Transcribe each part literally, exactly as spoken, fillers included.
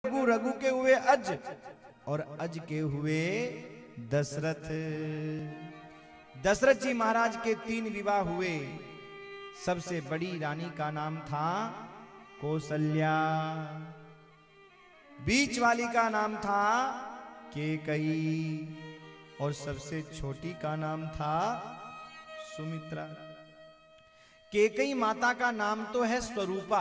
रघु, रघु के हुए अज, और अज के हुए दशरथ। दशरथ जी महाराज के तीन विवाह हुए। सबसे बड़ी रानी का नाम था कौसल्या, बीच वाली का नाम था केकई, और सबसे छोटी का नाम था सुमित्रा। केकई माता का नाम तो है स्वरूपा,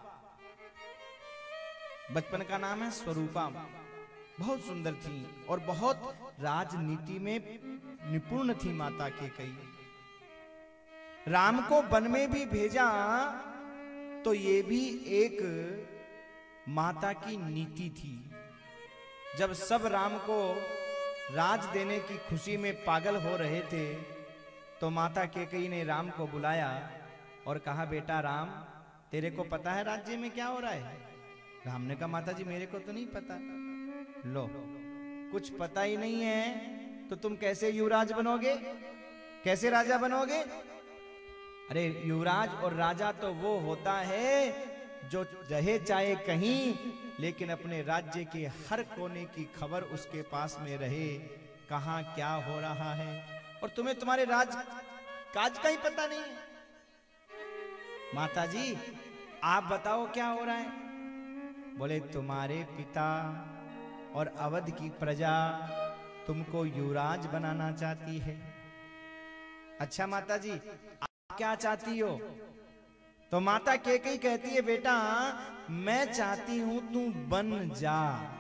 बचपन का नाम है स्वरूपा। बहुत सुंदर थी और बहुत राजनीति में निपुण थी माता केकई। राम को वन में भी भेजा तो ये भी एक माता की नीति थी। जब सब राम को राज देने की खुशी में पागल हो रहे थे तो माता केकई ने राम को बुलाया और कहा, बेटा राम, तेरे को पता है राज्य में क्या हो रहा है? राम ने कहा, माता जी मेरे को तो नहीं पता। लो, कुछ पता ही नहीं है तो तुम कैसे युवराज बनोगे, कैसे राजा बनोगे? अरे युवराज और राजा तो वो होता है जो रहे चाहे कहीं, लेकिन अपने राज्य के हर कोने की खबर उसके पास में रहे, कहां क्या हो रहा है। और तुम्हें तुम्हारे राज काज का ही पता नहीं है। माता जी आप बताओ क्या हो रहा है? बोले, तुम्हारे पिता और अवध की प्रजा तुमको युवराज बनाना चाहती है। अच्छा माता जी, आप क्या चाहती हो? तो माता केकई कहती है, बेटा मैं चाहती हूं तू बन जा,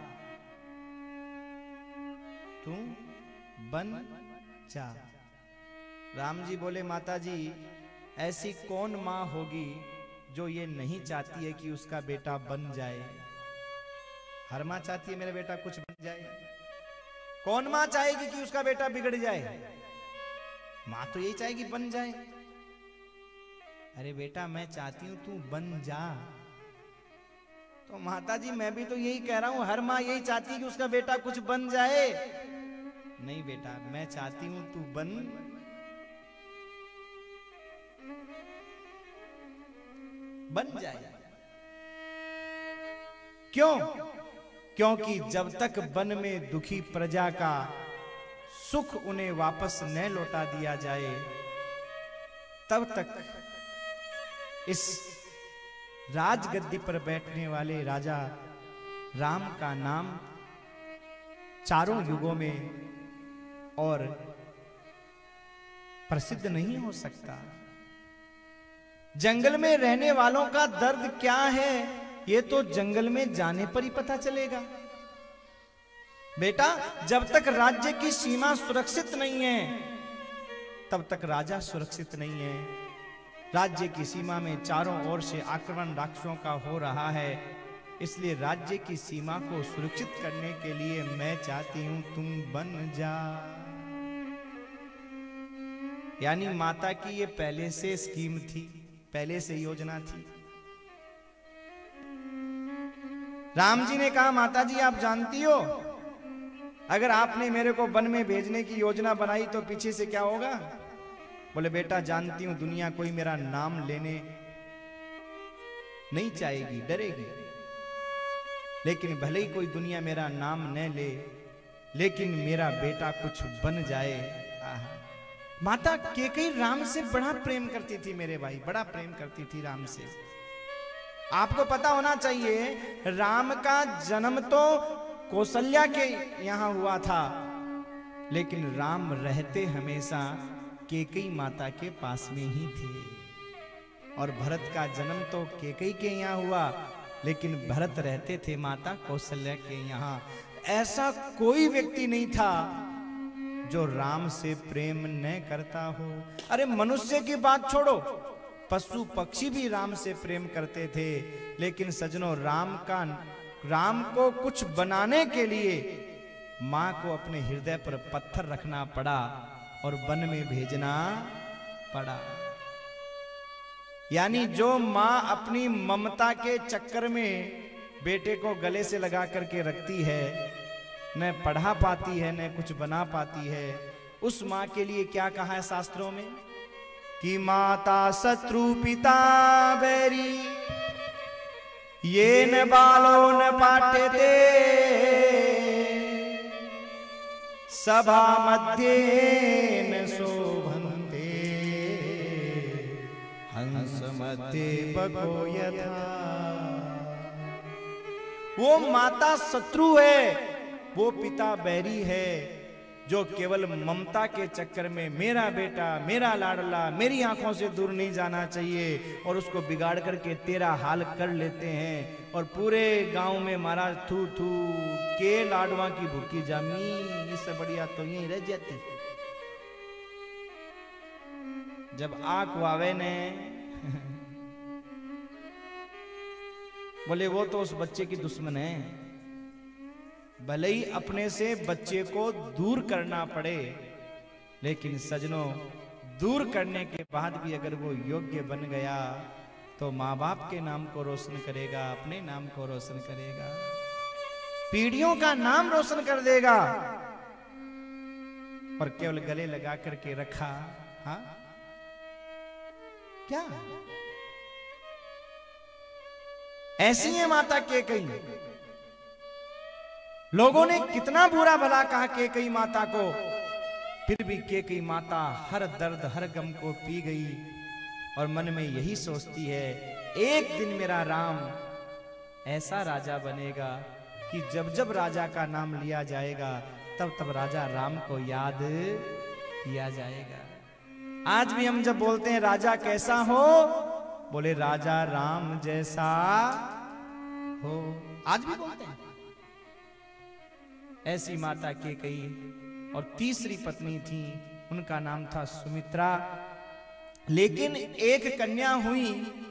तू बन जा। राम जी बोले, माता जी ऐसी कौन मां होगी जो ये नहीं चाहती है कि उसका बेटा बन जाए? हर मां चाहती है मेरा बेटा कुछ बन जाए। कौन मां चाहेगी कि उसका बेटा बिगड़ जाए? मां तो यही चाहेगी बन जाए। अरे बेटा मैं चाहती हूं तू बन जा। तो माता जी मैं भी तो यही कह रहा हूं, हर मां यही चाहती है कि उसका बेटा कुछ बन जाए। नहीं बेटा, मैं चाहती हूं तू बन बन जाए। क्यों? क्योंकि जब तक वन में दुखी प्रजा का सुख उन्हें वापस न लौटा दिया जाए, तब तक इस राजगद्दी पर बैठने वाले राजा राम का नाम चारों युगों में और प्रसिद्ध नहीं हो सकता। जंगल में रहने वालों का दर्द क्या है, ये तो जंगल में जाने पर ही पता चलेगा। बेटा जब तक राज्य की सीमा सुरक्षित नहीं है तब तक राजा सुरक्षित नहीं है। राज्य की सीमा में चारों ओर से आक्रमण राक्षसों का हो रहा है, इसलिए राज्य की सीमा को सुरक्षित करने के लिए मैं चाहती हूं तुम बन जा। यानी माता की ये पहले से स्कीम थी, पहले से योजना थी। राम जी ने कहा, माता जी आप जानती हो अगर आपने मेरे को वन में भेजने की योजना बनाई तो पीछे से क्या होगा? बोले, बेटा जानती हूं दुनिया कोई मेरा नाम लेने नहीं चाहेगी, डरेगी, लेकिन भले ही कोई दुनिया मेरा नाम न ले, लेकिन मेरा बेटा कुछ बन जाए। आहा। माता केकई राम से बड़ा प्रेम करती थी मेरे भाई, बड़ा प्रेम करती थी राम से। आपको पता होना चाहिए राम का जन्म तो कौशल्या के यहां हुआ था, लेकिन राम रहते हमेशा केकई माता के पास में ही थे। और भरत का जन्म तो केकई के यहाँ हुआ, लेकिन भरत रहते थे माता कौशल्या के यहाँ। ऐसा कोई व्यक्ति नहीं था जो राम से प्रेम न करता हो। अरे मनुष्य की बात छोड़ो, पशु पक्षी भी राम से प्रेम करते थे, लेकिन सजनों राम का राम को कुछ बनाने के लिए मां को अपने हृदय पर पत्थर रखना पड़ा और वन में भेजना पड़ा। यानी जो मां अपनी ममता के चक्कर में बेटे को गले से लगा करके रखती है, न पढ़ा पाती है न कुछ बना पाती है, उस मां के लिए क्या कहा है शास्त्रों में कि माता शत्रु पिता बैरी, ये न बालो न पाटे ते सभा मध्य न शोभन्ते हंस मध्य बको यथा। वो माता शत्रु है, वो पिता बैरी है, जो केवल ममता के चक्कर में मेरा बेटा, मेरा लाडला, मेरी आंखों से दूर नहीं जाना चाहिए और उसको बिगाड़ करके तेरा हाल कर लेते हैं। और पूरे गांव में मारा थू थू के लाडवा की भूखी जामी, इससे बढ़िया तो यही रह जाती। जब आंख वावे ने बोले वो तो उस बच्चे की दुश्मन है, भले ही अपने से बच्चे को दूर करना पड़े, लेकिन सजनों दूर करने के बाद भी अगर वो योग्य बन गया तो माँ बाप के नाम को रोशन करेगा, अपने नाम को रोशन करेगा, पीढ़ियों का नाम रोशन कर देगा। और केवल गले लगा करके रखा, हाँ क्या ऐसी है माता केकई। लोगों ने कितना बुरा भला कहा केकई माता को, फिर भी केकई माता हर दर्द हर गम को पी गई और मन में यही सोचती है एक दिन मेरा राम ऐसा राजा बनेगा कि जब जब राजा का नाम लिया जाएगा तब तब राजा राम को याद किया जाएगा। आज भी हम जब बोलते हैं राजा कैसा हो, बोले राजा राम जैसा हो, आज भी बोलते हैं। ऐसी माता केकई और तीसरी पत्नी थी, उनका नाम था सुमित्रा। लेकिन एक कन्या हुई,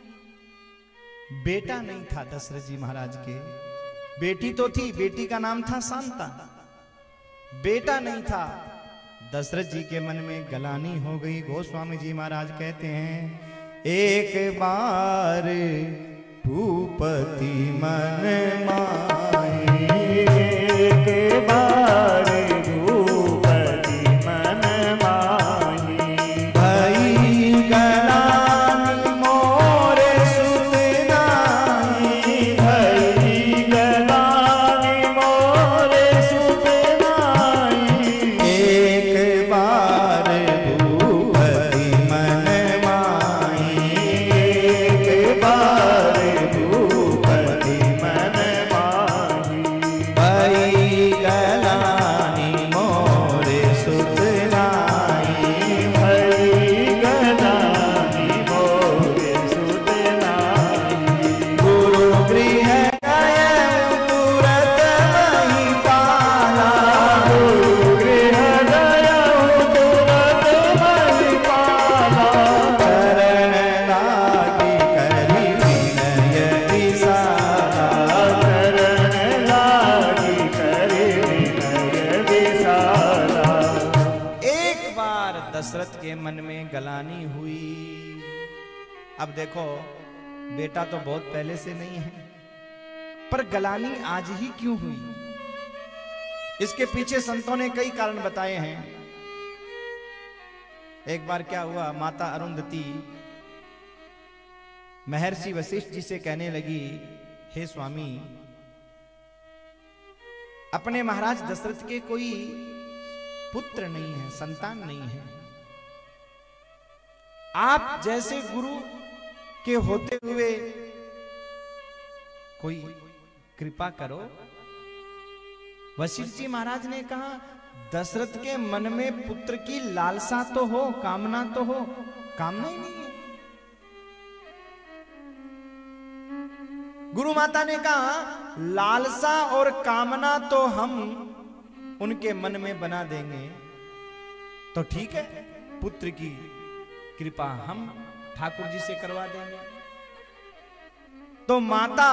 बेटा नहीं था दशरथ जी महाराज के। बेटी तो थी, बेटी का नाम था शांता, बेटा नहीं था। दशरथ जी के मन में गलानी हो गई। गोस्वामी जी महाराज कहते हैं एक बार भूपति मन माए, एक बार भूपति मन माए, भई गलानी मोरे सुत नाई, भई गलानी मोरे सुत नाई, एक बार भूपति मन माई, एक बार भूपति मन माई, भई गलानी मोरे सुत नाई, भई गलानी मोरे सुत नाई, गुरु गृह गए तुरत नहीं पाला, गुरु गृह गए तुरत नहीं पाला, चरण लागी करी विनय विसारा, चरण लागी करी विनय विसारा। एक बार दशरथ के मन में गलानी हुई। अब देखो बेटा तो बहुत पहले से नहीं है, पर गलानी आज ही क्यों हुई? इसके पीछे संतों ने कई कारण बताए हैं। एक बार क्या हुआ, माता अरुंधति महर्षि वशिष्ठ जी से कहने लगी, हे स्वामी, अपने महाराज दशरथ के कोई पुत्र नहीं है, संतान नहीं है। आप जैसे गुरु के होते हुए कोई कृपा करो। वशिष्ठ जी महाराज ने कहा, दशरथ के मन में पुत्र की लालसा तो हो, कामना तो हो, कामना ही नहीं है। गुरु माता ने कहा, लालसा और कामना तो हम उनके मन में बना देंगे, तो ठीक है, पुत्र की कृपा हम ठाकुर जी से करवा देंगे। तो माता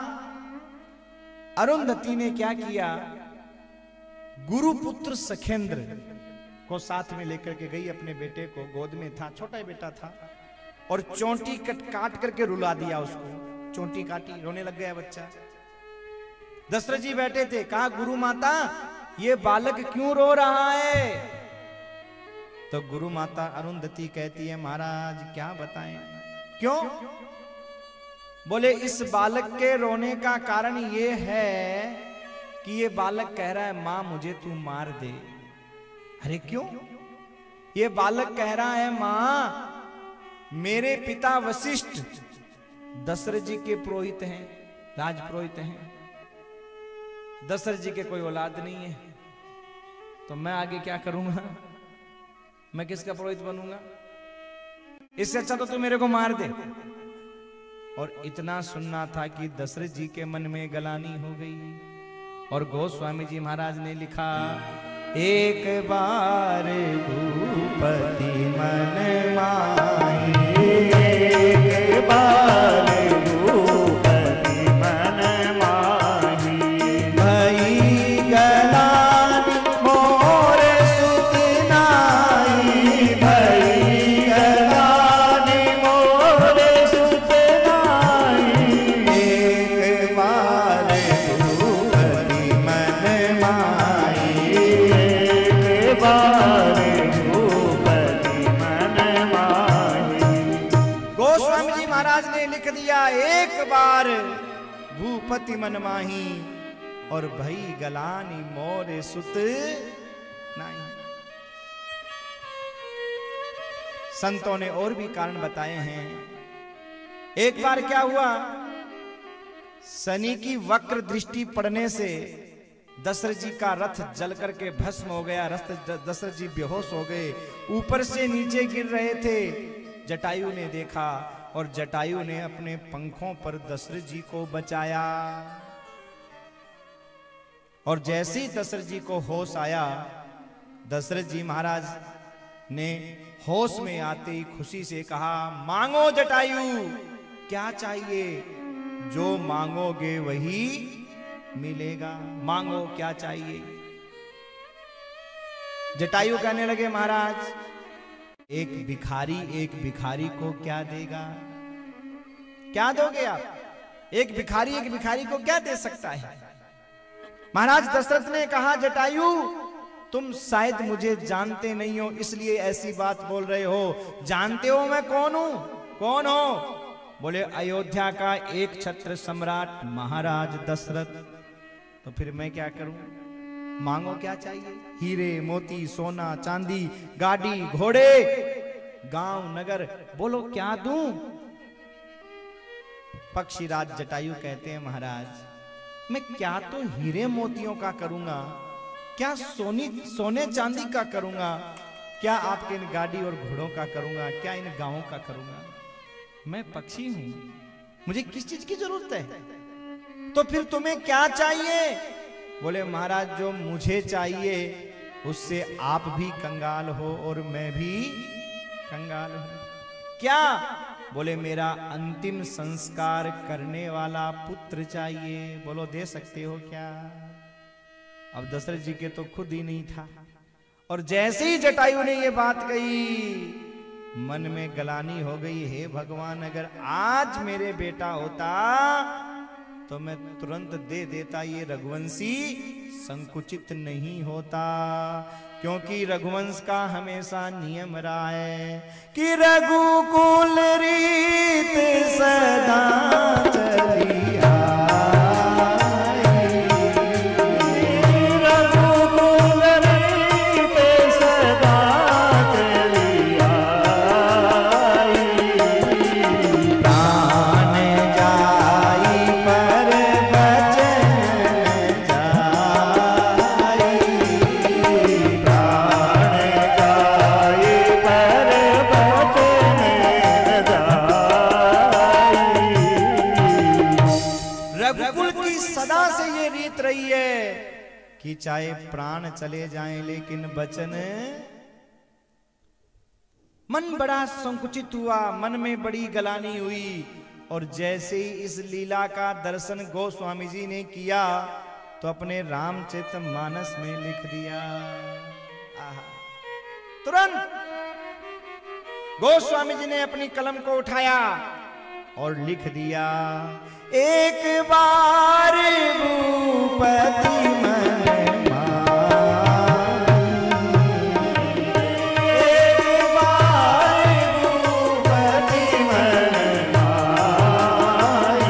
अरुंधति ने क्या किया, गुरुपुत्र सखेंद्र को साथ में लेकर के गई, अपने बेटे को, गोद में था, छोटा ही बेटा था, और चोंटी कट काट करके रुला दिया उसको। चोंटी काटी, रोने लग गया बच्चा। दशरथ जी बैठे थे, कहा गुरु माता ये बालक क्यों रो रहा है? तो गुरु माता अरुंधति कहती है, महाराज क्या बताएं, क्यों? बोले इस बालक के रोने का कारण ये है कि ये बालक कह रहा है मां मुझे तू मार दे। अरे क्यों? ये बालक कह रहा है मां मेरे पिता वशिष्ठ दशरथ जी के पुरोहित हैं, राजपुरोहित हैं। दशरथ जी के कोई औलाद नहीं है, तो मैं आगे क्या करूंगा? मैं किसका पुरोहित बनूंगा? इससे अच्छा तो तू मेरे को मार दे। और इतना सुनना था कि दशरथ जी के मन में गलानी हो गई। और गोस्वामी जी महाराज ने लिखा, एक बार भूपति मन माही, एक बार भूपति मन माही, भई गलानी मोर सुत नाई, भई गलानी मोर सुत नाई, एक बार भूपति मन माही, एक बार भूपति मन माही। गोस्वामी जी महाराज ने लिख दिया, एक बार भूपति मन माही और भई गलानी मोर सुत नाई। संतों ने और भी कारण बताए हैं। एक बार क्या हुआ, शनि की वक्र दृष्टि पड़ने से दशरथ जी का रथ जल करके भस्म हो गया। रथ दशरथ जी बेहोश हो गए, ऊपर से नीचे गिर रहे थे। जटायु ने देखा और जटायु ने अपने पंखों पर दशरथ जी को बचाया। और जैसे ही दशरथ जी को होश आया, दशरथ जी महाराज ने होश में आते ही खुशी से कहा, मांगो जटायु, क्या चाहिए? जो मांगोगे वही मिलेगा, मांगो क्या चाहिए? जटायु कहने लगे, महाराज एक भिखारी एक भिखारी को क्या देगा? क्या दोगे आप? एक भिखारी एक भिखारी को क्या दे सकता है? महाराज दशरथ ने कहा, जटायु तुम शायद मुझे जानते नहीं हो, इसलिए ऐसी बात बोल रहे हो। जानते हो मैं कौन हूं? कौन हो? बोले अयोध्या का एक छत्र सम्राट महाराज दशरथ। तो फिर मैं क्या करूं? मांगो क्या चाहिए? हीरे मोती सोना चांदी गाड़ी घोड़े गांव नगर, बोलो क्या दूं? पक्षीराज जटायु कहते हैं, महाराज मैं क्या तो हीरे मोतियों का करूंगा, क्या सोनी सोने चांदी का करूंगा, क्या आपके इन गाड़ी और घोड़ों का करूंगा, क्या इन गांवों का करूंगा? मैं पक्षी हूं, मुझे किस चीज की जरूरत है? तो फिर तुम्हें क्या चाहिए? बोले महाराज जो मुझे चाहिए उससे आप भी कंगाल हो और मैं भी कंगाल हूं। क्या? बोले मेरा अंतिम संस्कार करने वाला पुत्र चाहिए। बोलो दे सकते हो क्या? अब दशरथ जी के तो खुद ही नहीं था। और जैसे ही जटायु ने ये बात कही, मन में गलानी हो गई, हे भगवान अगर आज मेरे बेटा होता तो मैं तुरंत दे देता, ये रघुवंशी संकुचित नहीं होता। क्योंकि रघुवंश का हमेशा नियम रहा है कि रघुकुल रीत सदा चली आई, रघुकुल रीत सदा चली आई, प्राण जाई पर बचन जाई, सदा से ये रीत रही है कि चाहे प्राण चले जाएं लेकिन वचन। मन बड़ा संकुचित हुआ, मन में बड़ी गलानी हुई। और जैसे ही इस लीला का दर्शन गोस्वामी जी ने किया तो अपने रामचरित मानस में लिख दिया। आहा, तुरंत गोस्वामी जी ने अपनी कलम को उठाया और लिख दिया, एक बार भूपति मन माही,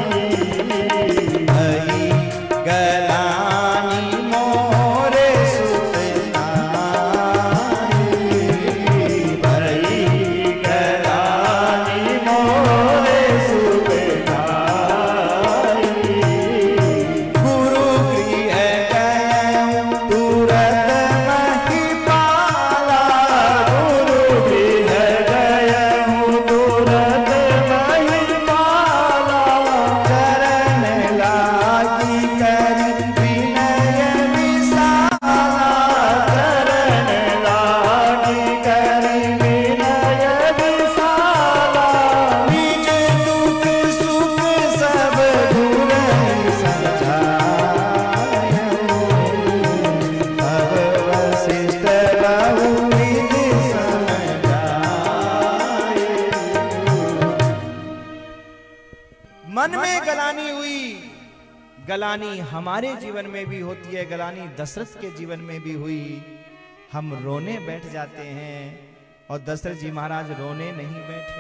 गलानी हमारे जीवन में भी होती है, गलानी दशरथ के जीवन में भी हुई। हम रोने बैठ जाते हैं और दशरथ जी महाराज रोने नहीं बैठे।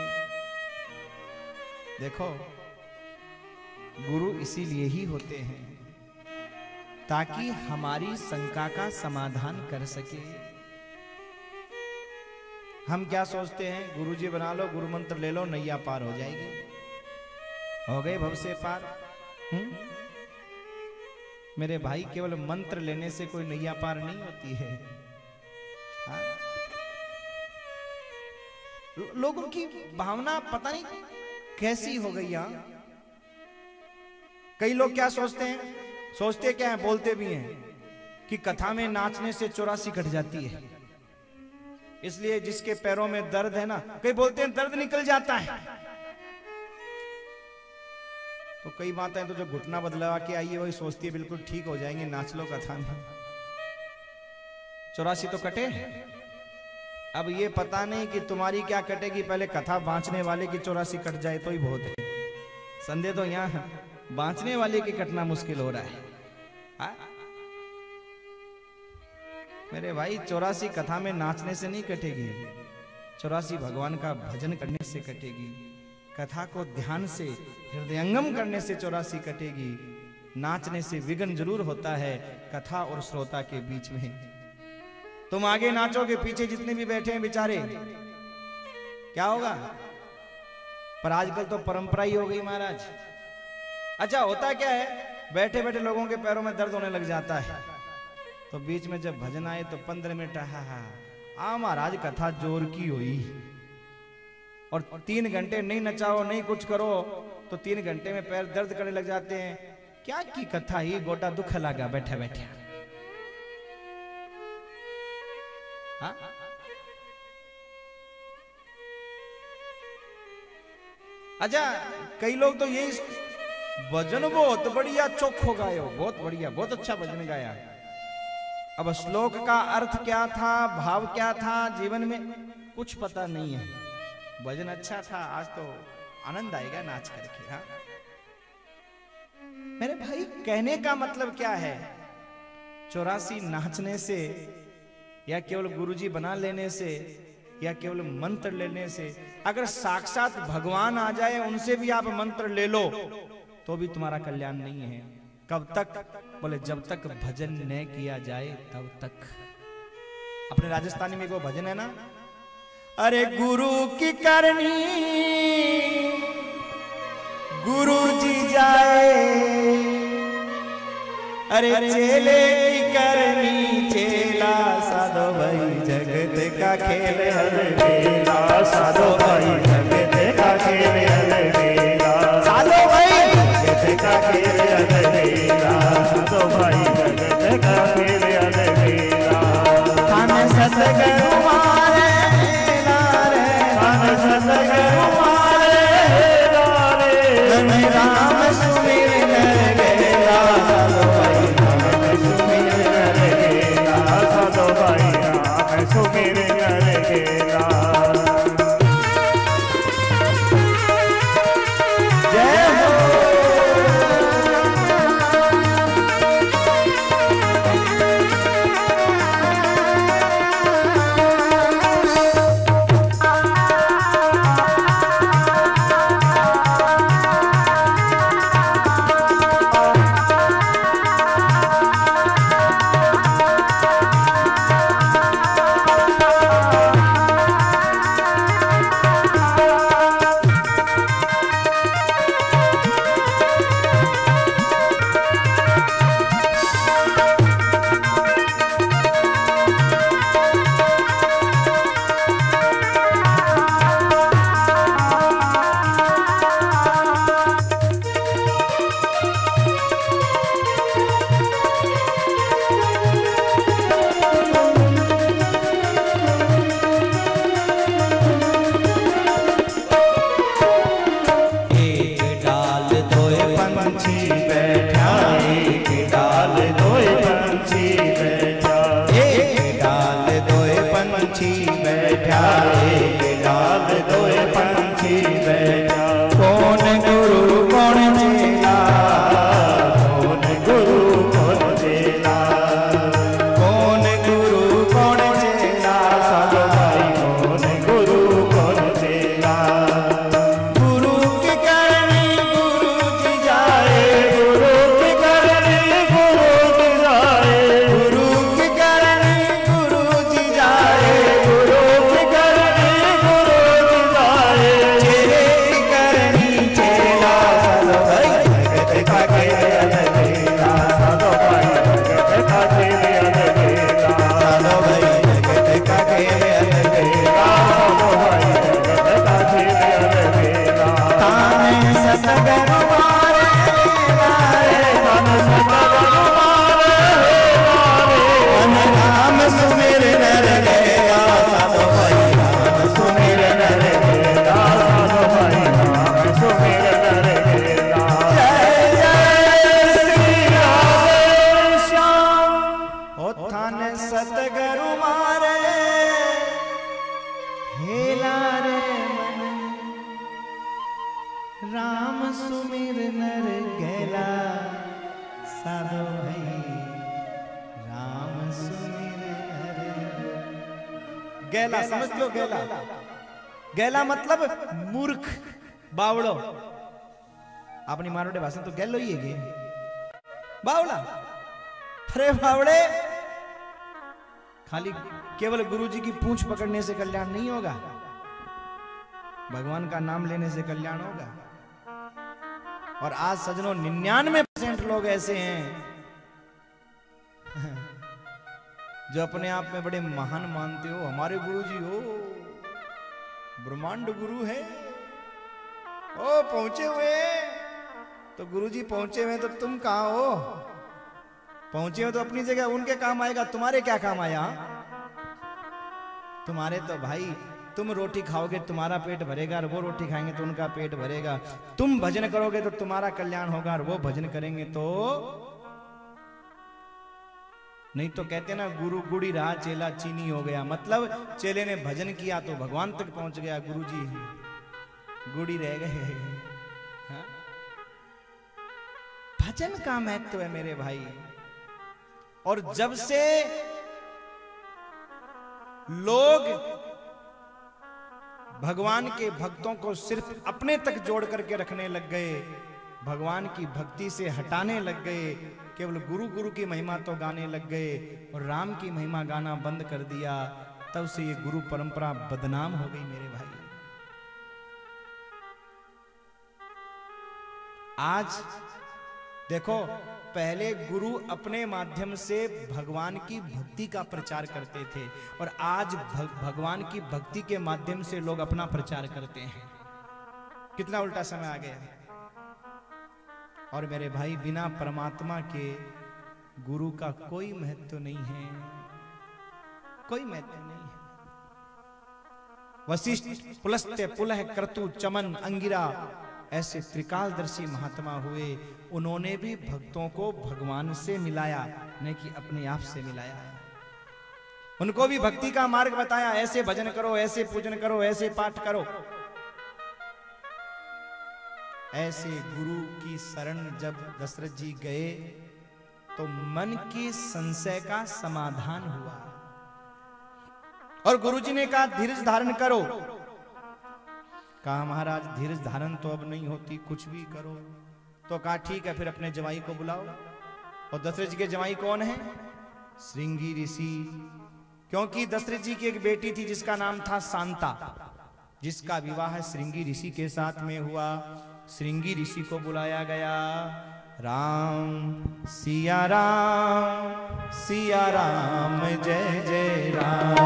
देखो, गुरु इसीलिए ही होते हैं ताकि हमारी शंका का समाधान कर सके। हम क्या सोचते हैं, गुरु जी बना लो, गुरु मंत्र ले लो, नैया पार हो जाएगी, हो गए भव से पार। हुँ? मेरे भाई, केवल मंत्र लेने से कोई नैया पार नहीं होती है। हाँ? लोगों की भावना पता नहीं कैसी हो गई यहां। कई लोग क्या सोचते हैं, सोचते क्या है, बोलते भी हैं कि कथा में नाचने से चौरासी कट जाती है, इसलिए जिसके पैरों में दर्द है ना, कई बोलते हैं दर्द निकल जाता है। तो कई माताएं तो जो घुटना बदलवा के आई है वही सोचती है बिल्कुल ठीक हो जाएंगे, नाच लो कथा में। चौरासी तो कटे। अब ये पता नहीं कि तुम्हारी क्या कटेगी, पहले कथा बांचने वाले की चौरासी कट जाए तो ही बहुत है। संदेह तो यहाँ बांचने वाले की कटना मुश्किल हो रहा है। हा? मेरे भाई, चौरासी कथा में नाचने से नहीं कटेगी, चौरासी भगवान का भजन करने से कटेगी। कथा को ध्यान से हृदयंगम करने से चौरासी कटेगी। नाचने से विघ्न जरूर होता है कथा और श्रोता के बीच में। तुम आगे नाचोगे, पीछे जितने भी बैठे हैं बेचारे, क्या होगा? पर आजकल तो परंपरा ही हो गई महाराज। अच्छा, होता क्या है, बैठे बैठे लोगों के पैरों में दर्द होने लग जाता है, तो बीच में जब भजन आए तो पंद्रह मिनट हा हा आ महाराज कथा जोर की हुई, और तीन घंटे नहीं नचाओ, नहीं कुछ करो तो तीन घंटे में पैर दर्द करने लग जाते हैं। क्या की कथा ही, गोटा दुख लगा बैठे बैठे। हाँ? अच्छा, कई लोग तो यही भजन बहुत बढ़िया चोखो गायो, बहुत बढ़िया, बहुत अच्छा भजन गाया। अब श्लोक का अर्थ क्या था, भाव क्या था, जीवन में कुछ पता नहीं है। भजन अच्छा था, आज तो आनंद आएगा नाच करके। हाँ मेरे भाई, कहने का मतलब क्या है? चौरासी नाचने से, या केवल गुरुजी बना लेने से, या केवल मंत्र लेने से? अगर साक्षात भगवान आ जाए, उनसे भी आप मंत्र ले लो तो भी तुम्हारा कल्याण नहीं है। कब तक? बोले जब तक भजन न किया जाए तब तक। अपने राजस्थानी में वो भजन है ना, अरे गुरु की करनी गुरु जी जाए, अरे चेले की करनी चेला साधो भाई जगत का खेल हर बेला, साधो भाई जगत का खेल हर बेला, साधो भाई जगत का खेल हर बेला, साधो भाई जगत का खेल हर बेला। हम सतगुरु मारे नारे, हम सतगुरु मारे नारे, राम सुमिर नर गेला, साधो भाई राम सुमिर नर गेला, साधो भाई राम सुमिर नर गेला। जय हो। कौन गुरु कौन चेला, कौन गैला समझ लो, गैला गैला मतलब मूर्ख, बावड़ो। अपनी मारोड़े भाषा तो गैलो ही है, बावड़ा। अरे बावड़े, खाली केवल गुरुजी की पूंछ पकड़ने से कल्याण नहीं होगा, भगवान का नाम लेने से कल्याण होगा। और आज सजनों निन्यानवे परसेंट लोग ऐसे हैं जो अपने आप में बड़े महान मानते हो, हमारे गुरुजी हो, ब्रह्मांड गुरु है, ओ पहुंचे हुए। तो गुरुजी पहुंचे हुए तो तुम कहां हो? पहुंचे हो तो अपनी जगह, उनके काम आएगा, तुम्हारे क्या काम आया? तुम्हारे तो भाई, तुम रोटी खाओगे तुम्हारा पेट भरेगा, और वो रोटी खाएंगे तो उनका पेट भरेगा। तुम भजन करोगे तो तुम्हारा कल्याण होगा, और वो भजन करेंगे तो नहीं। तो कहते ना, गुरु गुड़ी रहा चेला चीनी हो गया। मतलब चेले ने भजन किया तो भगवान तक पहुंच गया, गुरुजी गुड़ी रह गए। हाँ? भजन का महत्व है मेरे भाई। और जब से लोग भगवान के भक्तों को सिर्फ अपने तक जोड़ करके रखने लग गए, भगवान की भक्ति से हटाने लग गए, केवल गुरु गुरु की महिमा तो गाने लग गए और राम की महिमा गाना बंद कर दिया, तब से ये गुरु परंपरा बदनाम हो गई मेरे भाई। आज देखो, पहले गुरु अपने माध्यम से भगवान की भक्ति का प्रचार करते थे, और आज भग, भगवान की भक्ति के माध्यम से लोग अपना प्रचार करते हैं। कितना उल्टा समय आ गया। और मेरे भाई, बिना परमात्मा के गुरु का कोई महत्व नहीं है, कोई महत्व नहीं है। वशिष्ठ, पुलस्त्य, पुलह, क्रतु, चमन, अंगिरा ऐसे त्रिकालदर्शी महात्मा हुए, उन्होंने भी भक्तों को भगवान से मिलाया, नहीं कि अपने आप से मिलाया। उनको भी भक्ति का मार्ग बताया, ऐसे भजन करो, ऐसे पूजन करो, ऐसे पाठ करो। ऐसे गुरु की शरण जब दशरथ जी गए तो मन के संशय का समाधान हुआ, और गुरुजी ने कहा धीरज धारण करो। कहा महाराज धीरज धारण तो अब नहीं होती, कुछ भी करो। तो कहा ठीक है, फिर अपने जवाई को बुलाओ। और दशरथ जी के जवाई कौन है? श्रृंगी ऋषि। क्योंकि दशरथ जी की एक बेटी थी जिसका नाम था शांता, जिसका विवाह श्रृंगी ऋषि के साथ में हुआ। श्रृंगी ऋषि को बुलाया गया। राम सिया राम सिया राम जय जय राम,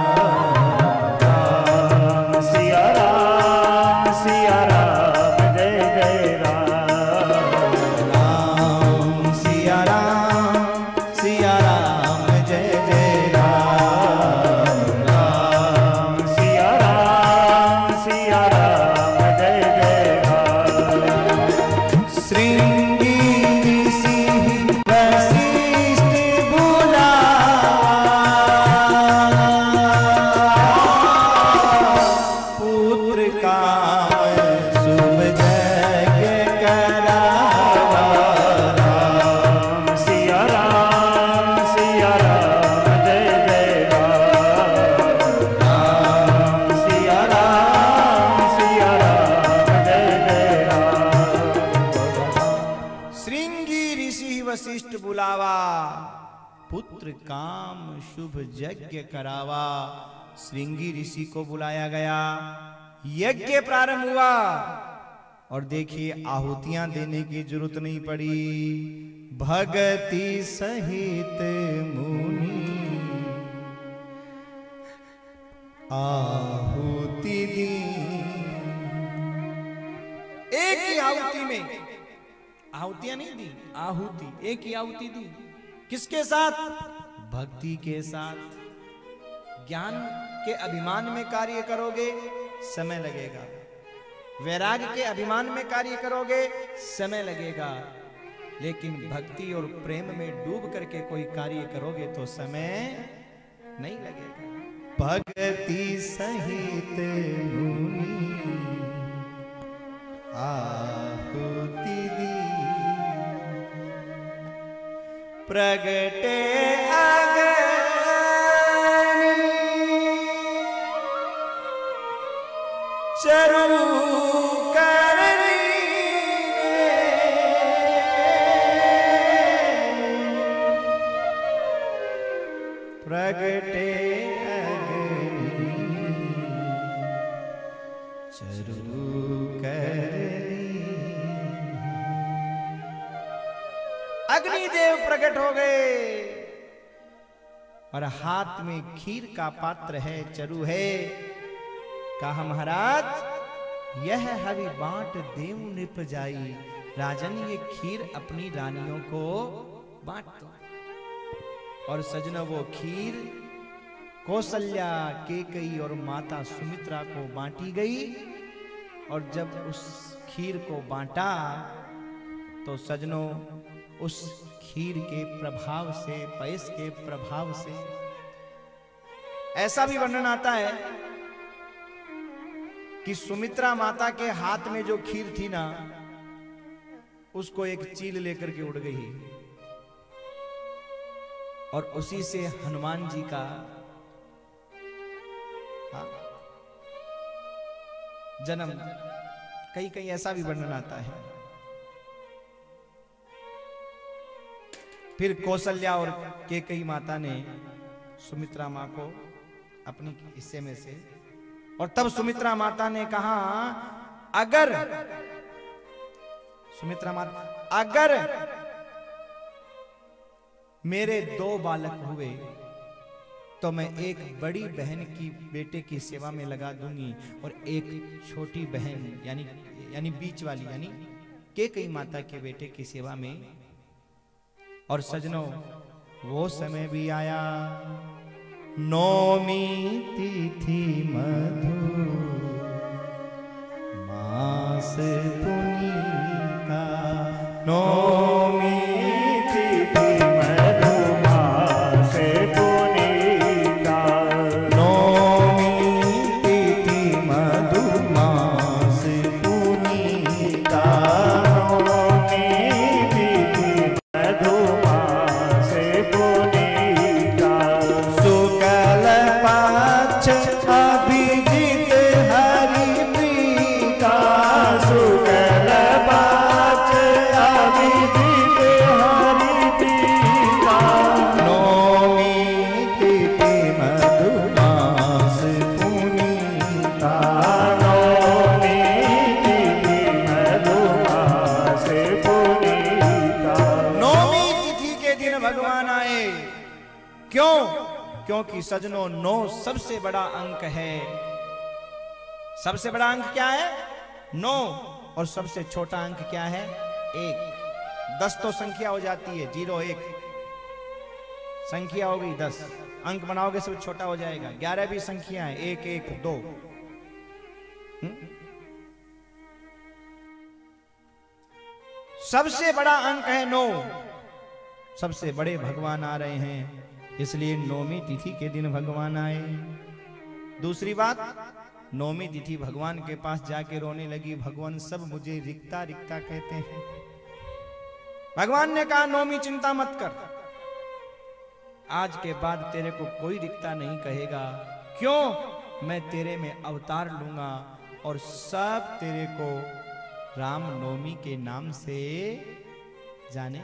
राम सिया राम सिया राम जय जय राम, राम सिया राम सिया राम जय जय राम, राम सिया राम सिया राम जय जय राम। श्रृंगी पुत्र काम शुभ यज्ञ करावा। श्रृंगी ऋषि को बुलाया गया, यज्ञ प्रारंभ हुआ। और देखिए आहुतियां देने की जरूरत नहीं पड़ी। भगति सहित मुनि आहुति दी। एक ही आहुति में, आहुतियां नहीं दी, आहुति एक ही आहुति दी। किसके साथ? भक्ति के साथ। ज्ञान के अभिमान में कार्य करोगे समय लगेगा, वैराग्य के अभिमान में कार्य करोगे समय लगेगा, लेकिन भक्ति और प्रेम में डूब करके कोई कार्य करोगे तो समय नहीं लगेगा। भक्ति सहित मुनि आहुति दी। प्रगटे अग्नि चरु करनी प्रगटे अग्निदेव प्रकट हो गए और हाथ में खीर का पात्र है, चरु है। कहा महाराज यह हवि बांट देव नृप जाई, राजन ये खीर अपनी रानियों को बांट दो। और सजना वो खीर कौशल्या, केकई और माता सुमित्रा को बांटी गई। और जब उस खीर को बांटा तो सजनों उस खीर के प्रभाव से, पयस के प्रभाव से ऐसा भी वर्णन आता है कि सुमित्रा माता के हाथ में जो खीर थी ना, उसको एक चील लेकर के उड़ गई और उसी से हनुमान जी का हाँ, जन्म। कहीं कहीं ऐसा भी वर्णन आता है। फिर कौशल्या और केकई माता ने सुमित्रा मां को अपनी हिस्से में से, और तब सुमित्रा माता ने कहा अगर सुमित्रा माता अगर मेरे दो बालक हुए तो मैं एक बड़ी बहन की बेटे की सेवा में लगा दूंगी और एक छोटी बहन यानी यानी बीच वाली यानी केकई माता के बेटे की सेवा में। और सजनों वो समय भी आया, नौमी तिथि मधु मास पुनीता, नौमी तिथि मधु मास पुनीता, नौमी तिथि मधु मास पुनीता, नौमी तिथि मधु क्योंकि सजनों नौ सबसे बड़ा अंक है। सबसे बड़ा अंक क्या है? नौ। और सबसे छोटा अंक क्या है? एक। दस तो संख्या हो जाती है, जीरो एक संख्या हो गई दस, अंक बनाओगे सब छोटा हो जाएगा। ग्यारह भी संख्या है, एक एक दो। हुँ? सबसे बड़ा अंक है नौ। सबसे बड़े भगवान आ रहे हैं, इसलिए नौमी तिथि के दिन भगवान आए। दूसरी बात, नौमी तिथि भगवान के पास जाके रोने लगी, भगवान सब मुझे रिक्ता रिक्ता कहते हैं। भगवान ने कहा नौमी चिंता मत कर, आज के बाद तेरे को कोई रिक्ता नहीं कहेगा। क्यों? मैं तेरे में अवतार लूंगा और सब तेरे को राम नवमी के नाम से जाने।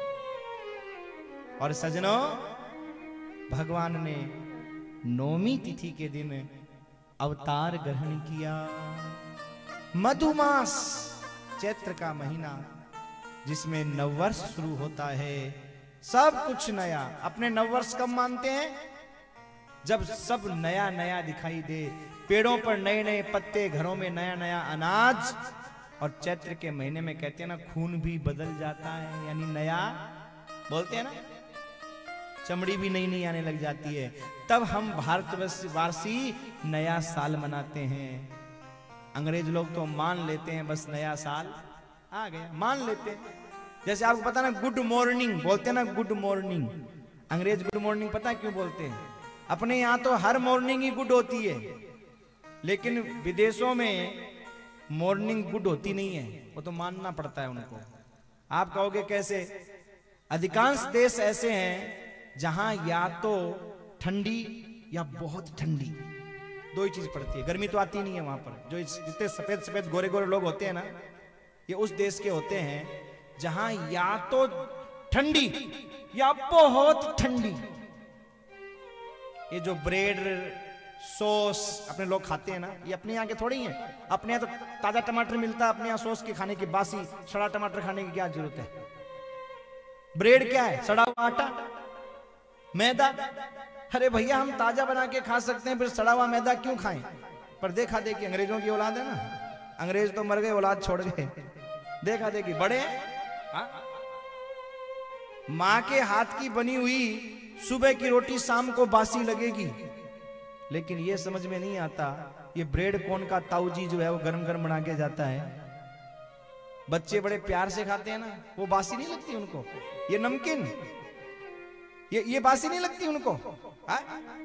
और सजनों भगवान ने नौमी तिथि के दिन अवतार ग्रहण किया। मधुमास, चैत्र का महीना जिसमें नववर्ष शुरू होता है, सब कुछ नया। अपने नववर्ष कब मानते हैं? जब सब नया नया दिखाई दे, पेड़ों पर नए नए पत्ते, घरों में नया नया अनाज। और चैत्र के महीने में कहते हैं ना, खून भी बदल जाता है, यानी नया बोलते हैं ना, चमड़ी भी नई नई आने लग जाती है। तब हम भारतवासी नया साल मनाते हैं। अंग्रेज लोग तो मान लेते हैं बस नया साल आ गया, मान लेते हैं। जैसे आपको पता ना गुड मॉर्निंग बोलते हैं ना, गुड मॉर्निंग। अंग्रेज गुड मॉर्निंग पता क्यों बोलते हैं? अपने यहाँ तो हर मॉर्निंग ही गुड होती है, लेकिन विदेशों में मॉर्निंग गुड होती नहीं है, वो तो मानना पड़ता है उनको। आप कहोगे कैसे? अधिकांश देश ऐसे हैं जहां या तो ठंडी या बहुत ठंडी, दो ही चीज पड़ती है, गर्मी तो आती नहीं है वहां पर। जो जितने सफेद सफेद गोरे गोरे लोग होते हैं ना, ये उस देश के होते हैं जहां या तो ठंडी या बहुत ठंडी। ये जो ब्रेड सॉस अपने लोग खाते हैं ना, ये अपने यहाँ के थोड़ी हैं। अपने यहाँ तो ताजा टमाटर मिलता है, अपने यहाँ सॉस के खाने की, बासी सड़ा टमाटर खाने की क्या जरूरत है। ब्रेड क्या है? सड़ा हुआ आटा, मैदा। अरे भैया हम ताजा बना के खा सकते हैं, फिर सड़ा हुआ मैदा क्यों खाएं? पर देखा देखी अंग्रेजों की औलाद है ना, अंग्रेज तो मर गए, औलाद छोड़ गए। देखा देखी बड़े हाँ? मां के हाथ की बनी हुई सुबह की रोटी शाम को बासी लगेगी, लेकिन ये समझ में नहीं आता ये ब्रेड कौन का ताऊ जी जो है वो गरम गरम बना के जाता है। बच्चे बड़े प्यार से खाते हैं ना, वो बासी नहीं लगती उनको। ये नमकीन ये ये बासी नहीं लगती उनको। हा?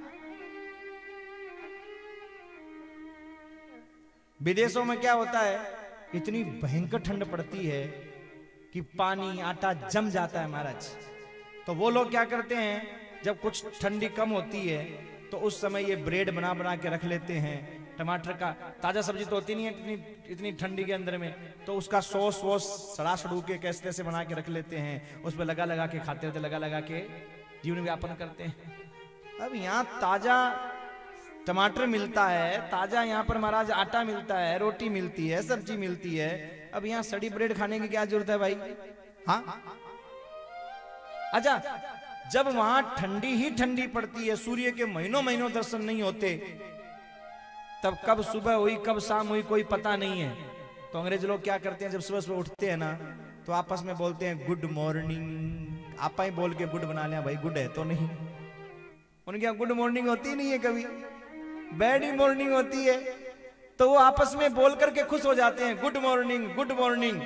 विदेशों में क्या होता है, इतनी भयंकर ठंड पड़ती है कि पानी आटा जम जाता है महाराज। तो वो लोग क्या करते हैं, जब कुछ ठंडी कम होती है तो उस समय ये ब्रेड बना बना के रख लेते हैं। टमाटर का ताजा सब्जी तो होती नहीं है इतनी इतनी ठंडी के अंदर में, तो उसका सॉस वॉस सड़ा सड़ू के कैसे कैसे बना के रख लेते हैं, उस पर लगा लगा के खाते रहते, लगा लगा के जीवन व्यापन करते हैं। अब यहाँ ताजा टमाटर मिलता है, ताजा यहाँ पर महाराज आटा मिलता है, रोटी मिलती है, सब्जी मिलती है। अब यहाँ सड़ी ब्रेड खाने की क्या जरूरत है भाई? हाँ अच्छा, जब वहां ठंडी ही ठंडी पड़ती है, सूर्य के महीनों महीनों दर्शन नहीं होते, तब कब सुबह हुई कब शाम हुई कोई पता नहीं है। तो अंग्रेज लोग क्या करते हैं, जब सुबह सुबह उठते हैं ना तो आपस में बोलते हैं गुड मॉर्निंग। आपा ही बोल के गुड बना लिया, भाई गुड है तो नहीं। उनके यहाँ गुड मॉर्निंग होती नहीं है, कभी बैड ही मॉर्निंग होती है। तो वो आपस में बोल करके खुश हो जाते हैं, गुड मॉर्निंग गुड मॉर्निंग।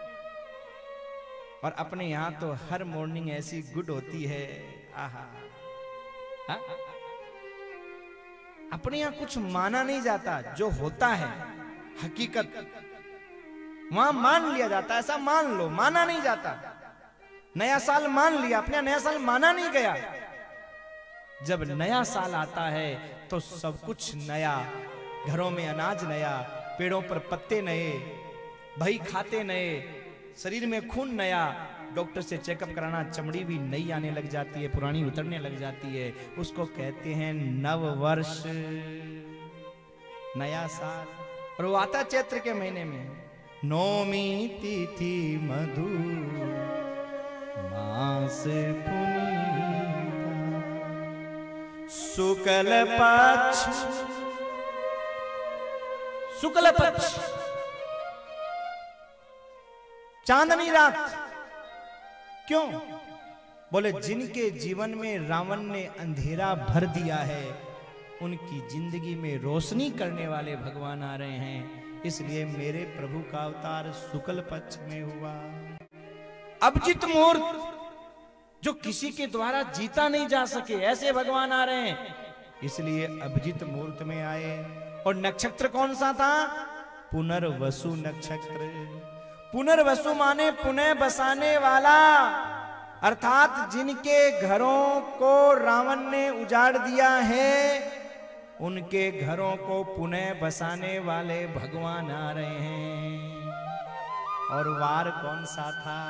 और अपने यहां तो हर मॉर्निंग ऐसी गुड होती है। आहा हा? अपने यहां कुछ माना नहीं जाता, जो होता है हकीकत वहां मान लिया जाता है। ऐसा मान लो, माना नहीं जाता। नया साल मान लिया, अपने नया साल माना नहीं गया। जब नया साल आता है तो सब कुछ नया, घरों में अनाज नया, पेड़ों पर पत्ते नए, भाई खाते नए, शरीर में खून नया, डॉक्टर से चेकअप कराना, चमड़ी भी नई आने लग जाती है, पुरानी उतरने लग जाती है। उसको कहते हैं नव वर्ष, नया साल। और वो आता चैत्र के महीने में। नौमी तिथि मधु मास पुनीता, शुक्ल पक्ष, शुक्ल पक्ष चांदनी रात। क्यों? बोले जिनके जीवन में रावण ने अंधेरा भर दिया है, उनकी जिंदगी में रोशनी करने वाले भगवान आ रहे हैं। इसलिए मेरे प्रभु का अवतार शुक्ल पक्ष में हुआ। अभिजीत मुहूर्त, जो किसी के द्वारा जीता नहीं जा सके, ऐसे भगवान आ रहे हैं, इसलिए अभिजीत मुहूर्त में आए। और नक्षत्र कौन सा था? पुनर्वसु नक्षत्र। पुनर्वसु माने पुनः बसाने वाला, अर्थात जिनके घरों को रावण ने उजाड़ दिया है, उनके घरों को पुनः बसाने वाले भगवान आ रहे हैं। और वार कौन सा था?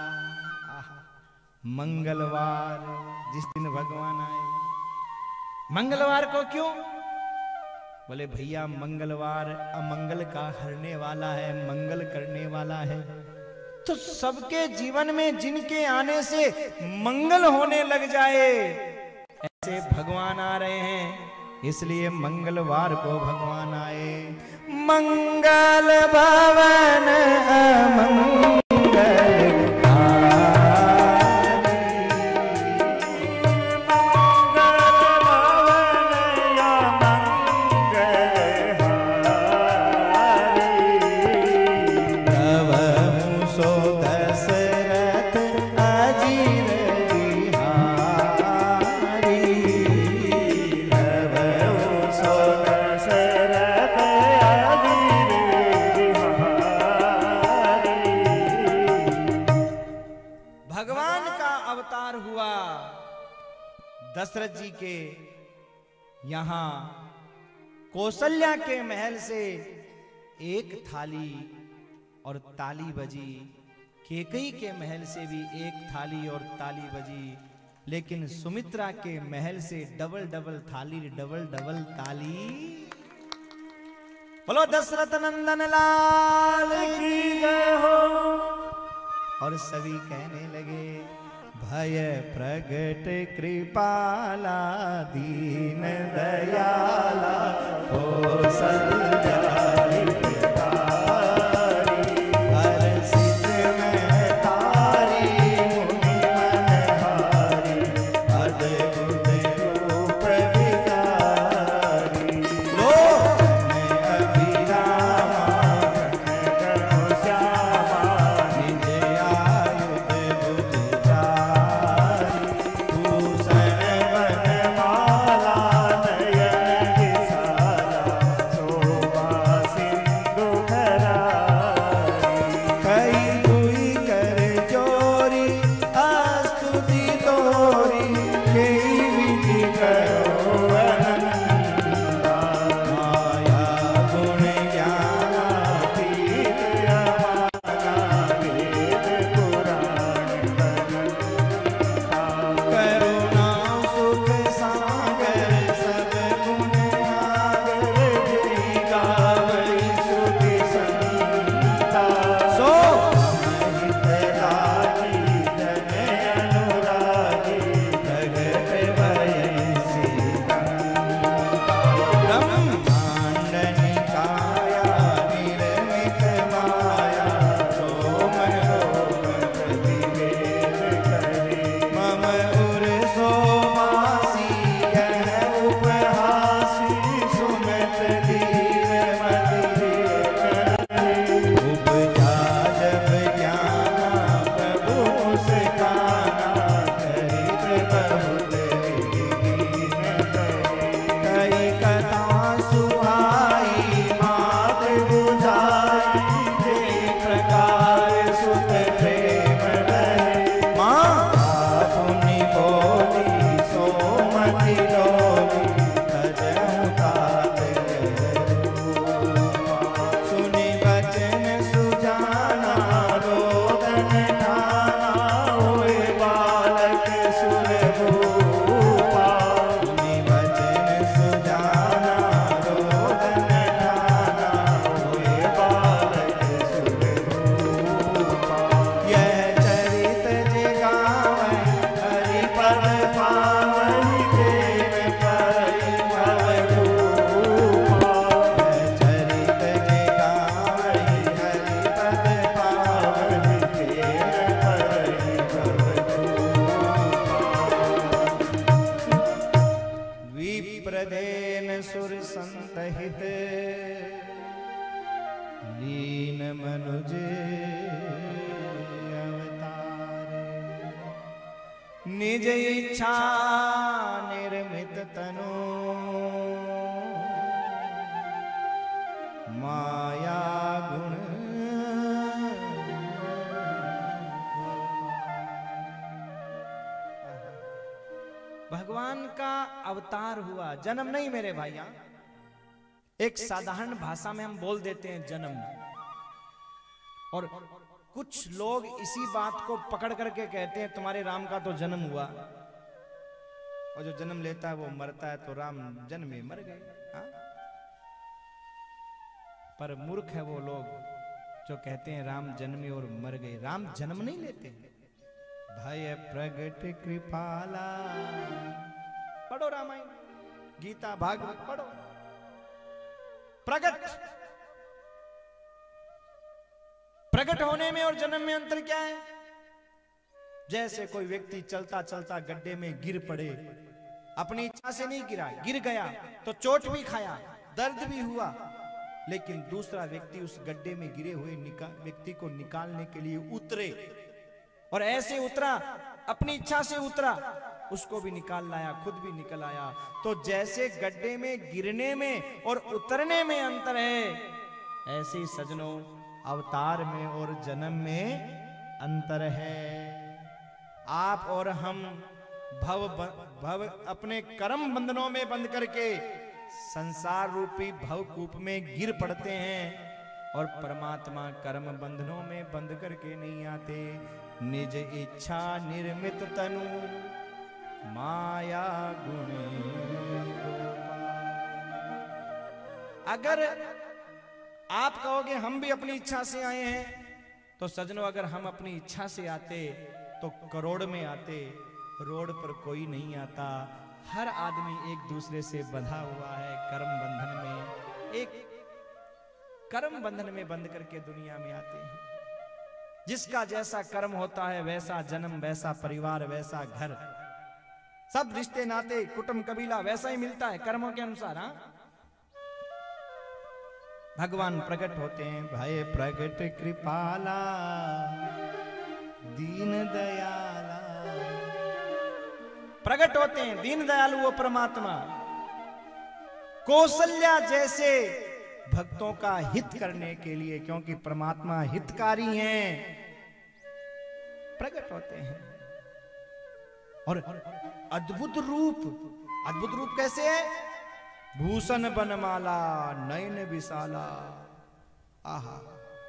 मंगलवार, जिस दिन भगवान आए। मंगलवार को क्यों? बोले भैया मंगलवार अमंगल का हरने वाला है, मंगल करने वाला है। तो सबके जीवन में जिनके आने से मंगल होने लग जाए, ऐसे भगवान आ रहे हैं। इसलिए मंगलवार को भगवान आए। मंगल भवन अमंगल दशरथ जी के यहां कौशल्या के महल से एक थाली और ताली बजी, केकई के महल से भी एक थाली और ताली बजी, लेकिन सुमित्रा के महल से डबल डबल थाली डबल डबल ताली। बोलो दशरथ नंदन लाल की जय हो। और सभी कहने लगे भय प्रगट कृपाला दीन दयाला कौशल्या निज इच्छा निर्मित तनु माया गुण भगवान का अवतार हुआ, जन्म नहीं मेरे भाइया। एक साधारण भाषा में हम बोल देते हैं जन्म, और कुछ लोग इसी बात को पकड़ करके कहते हैं तुम्हारे राम का तो जन्म हुआ, और जो जन्म लेता है वो मरता है, तो राम जन्मे मर गए। हाँ? पर मूर्ख है वो लोग जो कहते हैं राम जन्मे और मर गए। राम जन्म नहीं लेते। भय प्रगट कृपाला, पढ़ो रामायण, गीता, भागवत पढ़ो। प्रगट, प्रकट होने में और जन्म में अंतर क्या है? जैसे कोई व्यक्ति चलता चलता गड्ढे में गिर पड़े, अपनी इच्छा से नहीं गिरा, गिर गया तो चोट भी खाया, दर्द भी हुआ, लेकिन दूसरा व्यक्ति उस गड्ढे में गिरे हुए व्यक्ति को निकालने के लिए उतरे, और ऐसे उतरा, अपनी इच्छा से उतरा, उसको भी निकाल लाया, खुद भी निकल आया। तो जैसे गड्ढे में गिरने में और उतरने में अंतर है, ऐसे ही सजनों अवतार में और जन्म में अंतर है। आप और हम भव भव अपने कर्म बंधनों में बंध करके संसार रूपी भवकूप में गिर पड़ते हैं और परमात्मा कर्म बंधनों में बंध करके नहीं आते। निज इच्छा निर्मित तनु माया गुण। अगर आप कहोगे हम भी अपनी इच्छा से आए हैं, तो सजनों अगर हम अपनी इच्छा से आते तो करोड़ में आते, रोड पर कोई नहीं आता। हर आदमी एक दूसरे से बंधा हुआ है कर्म बंधन में, एक कर्म बंधन में बंध करके दुनिया में आते हैं। जिसका जैसा कर्म होता है वैसा जन्म, वैसा परिवार, वैसा घर, सब रिश्ते नाते कुटुंब कबीला वैसा ही मिलता है कर्मों के अनुसार। हाँ, भगवान प्रकट होते हैं, भय प्रकट कृपाला दीन दयाला। प्रकट होते हैं दीन दयालु वो परमात्मा, कौशल्या जैसे भक्तों का हित करने के लिए, क्योंकि परमात्मा हितकारी हैं, प्रकट होते हैं। और अद्भुत रूप, अद्भुत रूप कैसे है? भूषण बनमाला नयन विशाला। आहा,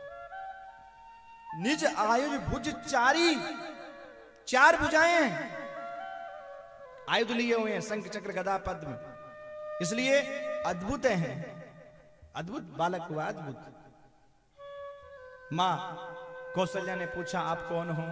निज आयुध भुज चारी, चार भुजाएं आयुध लिए हुए हैं, शंख चक्र गदा पद्म, इसलिए अद्भुत हैं। अद्भुत बालक हुआ, अद्भुत। मां कौशल्या ने पूछा आप कौन हो?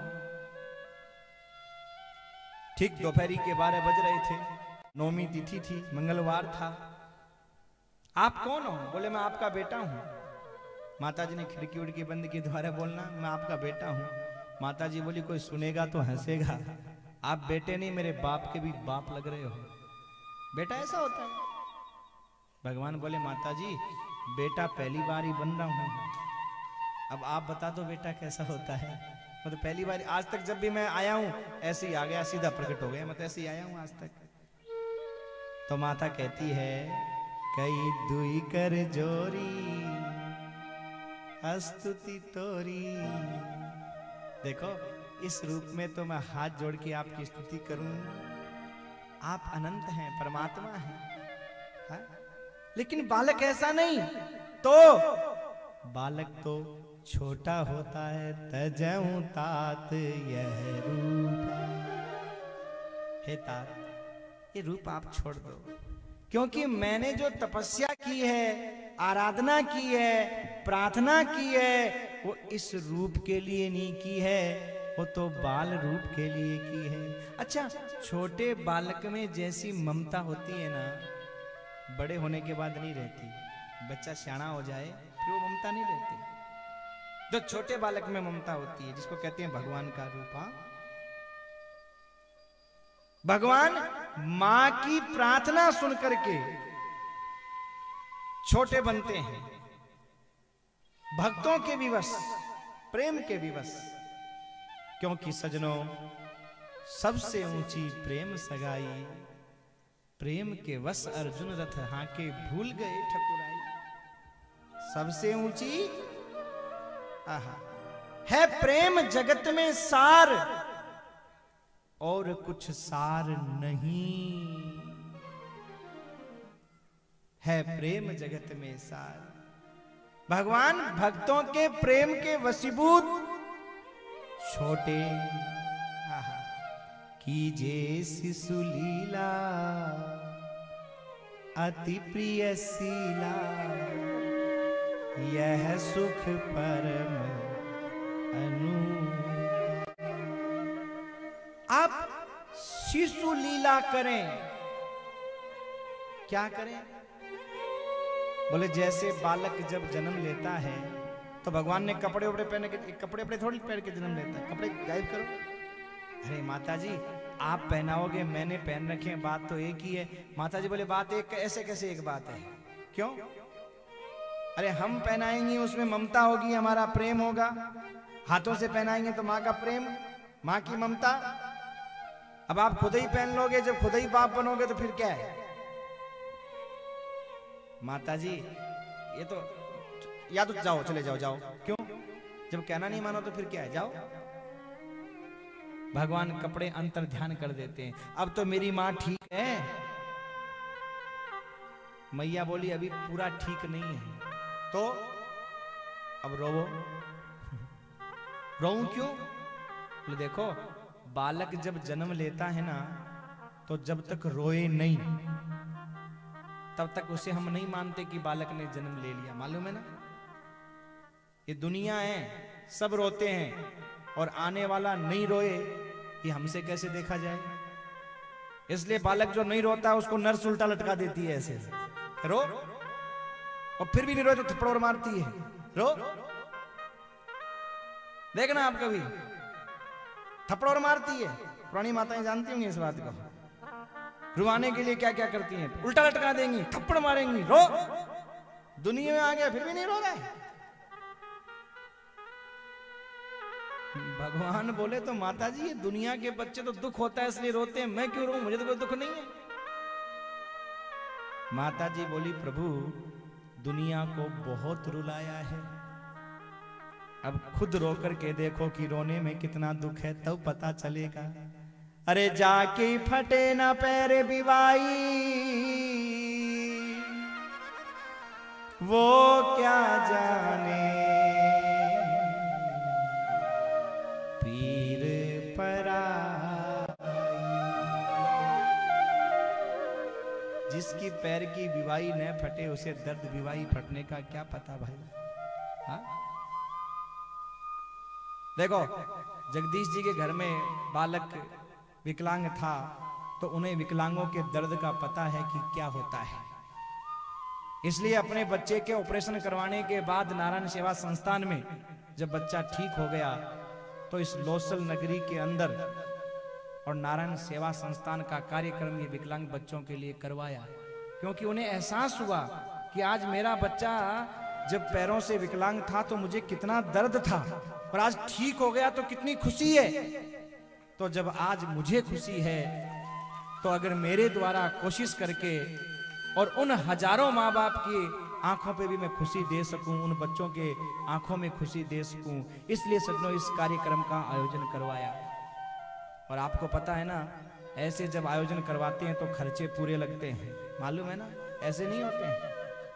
ठीक दोपहरी के बारह बज रहे थे, नौमी तिथि थी, मंगलवार था। आप कौन हो? बोले मैं आपका बेटा हूं। माताजी ने खिड़की उड़की बंद की, दोबारा बोलना मैं आपका बेटा हूं। माताजी बोली कोई सुनेगा तो हंसेगा, आप बेटे नहीं मेरे बाप के भी बाप लग रहे हो। बेटा ऐसा होता है? भगवान बोले माताजी बेटा पहली बार ही बन रहा हूं, अब आप बता दो बेटा कैसा होता है। मैं तो पहली बार, आज तक जब भी मैं आया हूं ऐसे ही आ गया, सीधा प्रकट हो गया, मैं तो ऐसे ही आया हूं आज तक। तो माता कहती है कई दुई कर जोरी स्तुति तोरी। देखो इस रूप में तो मैं हाथ जोड़ के आपकी स्तुति करूं, आप अनंत हैं, परमात्मा हैं, है? लेकिन बालक ऐसा नहीं, तो बालक तो छोटा होता है। तजऊं तात यह रूप, हे तात ये रूप आप छोड़ दो, क्योंकि मैंने जो तपस्या की है, आराधना की है, प्रार्थना की है, वो इस रूप के लिए नहीं की है, वो तो बाल रूप के लिए की है। अच्छा, छोटे बालक में जैसी ममता होती है ना, बड़े होने के बाद नहीं रहती। बच्चा सियाना हो जाए फिर वो ममता नहीं रहती। जो छोटे बालक में ममता होती है, जिसको कहते हैं भगवान का रूप। हाँ, भगवान मां की प्रार्थना सुन करके छोटे बनते हैं, भक्तों के विवश, प्रेम के विवश। क्योंकि सजनों सबसे ऊंची प्रेम सगाई, प्रेम के वश अर्जुन रथ हाके भूल गए ठकुराई। सबसे ऊंची आहा है प्रेम जगत में सार, और कुछ सार नहीं है प्रेम जगत में सार। भगवान भक्तों के प्रेम के वशीभूत, छोटे आहा कीजे शिशु लीला अति प्रिय शीला, यह सुख परम अनु। आप शिशु लीला करें। क्या करें? बोले जैसे बालक जब जन्म लेता है तो भगवान ने कपड़े उपड़े पहने के, कपड़े उपड़े थोड़ी पहन के जन्म लेता है, कपड़े गायब करो। अरे माताजी आप पहनाओगे, मैंने पहन रखे हैं, बात तो एक ही है। माताजी बोले बात एक, ऐसे कैसे एक बात है? क्यों? अरे हम पहनाएंगे उसमें ममता होगी, हमारा प्रेम होगा। हाथों से पहनाएंगे तो माँ का प्रेम, माँ की ममता। अब आप खुद ही पहन लोगे, जब खुद ही बाप बनोगे तो फिर क्या है? माताजी ये तो, या तो जाओ, चले जाओ, जाओ। क्यों? जब कहना नहीं मानो तो फिर क्या है? जाओ। भगवान कपड़े अंतर ध्यान कर देते हैं। अब तो मेरी माँ ठीक है, मैया बोली अभी पूरा ठीक नहीं है, तो अब रोवो। रोऊं क्यों? बोले देखो, बालक जब जन्म लेता है ना, तो जब तक रोए नहीं तब तक उसे हम नहीं मानते कि बालक ने जन्म ले लिया। मालूम है ना, ये दुनिया है, सब रोते हैं, और आने वाला नहीं रोए ये हमसे कैसे देखा जाए? इसलिए बालक जो नहीं रोता है उसको नर्स उल्टा लटका देती है ऐसे, रो, और फिर भी नहीं रोए तो थप्पड़ और मारती है, रो। देखना आप कभी, थप्पड़ और मारती है। पुरानी माताएं जानती होंगी इस बात को। रुवाने के लिए क्या क्या करती हैं? उल्टा लटका देंगी, थप्पड़ मारेंगी, रो। दुनिया में आ गया फिर भी नहीं रो रहे। भगवान बोले तो माता जी ये दुनिया के बच्चे तो दुख होता है इसलिए रोते हैं, मैं क्यों रोऊं? मुझे तो कोई दुख नहीं है। माता जी बोली प्रभु दुनिया को बहुत रुलाया है, अब खुद रो करके देखो कि रोने में कितना दुख है, तब पता चलेगा। अरे जाके फटे ना पैर बिवाई, वो क्या जाने पीर पराई। जिसकी पैर की बिवाई न फटे उसे दर्द बिवाई फटने का क्या पता भाई। हाँ देखो, जगदीश जी के घर में बालक विकलांग था, तो उन्हें विकलांगों के दर्द का पता है कि क्या होता है। इसलिए अपने बच्चे के ऑपरेशन करवाने के बाद नारायण सेवा संस्थान में जब बच्चा ठीक हो गया, तो इस लोसल नगरी के अंदर और नारायण सेवा संस्थान का कार्यक्रम ये विकलांग बच्चों के लिए करवाया, क्योंकि उन्हें एहसास हुआ कि आज मेरा बच्चा जब पैरों से विकलांग था तो मुझे कितना दर्द था, और आज ठीक हो गया तो कितनी खुशी है। तो जब आज मुझे खुशी है, तो अगर मेरे द्वारा कोशिश करके और उन हजारों माँ बाप की आंखों पे भी मैं खुशी दे सकूं, उन बच्चों के आंखों में खुशी दे सकूं, इसलिए सज्जनों इस कार्यक्रम का आयोजन करवाया। और आपको पता है ना, ऐसे जब आयोजन करवाते हैं तो खर्चे पूरे लगते हैं, मालूम है ना, ऐसे नहीं होते हैं।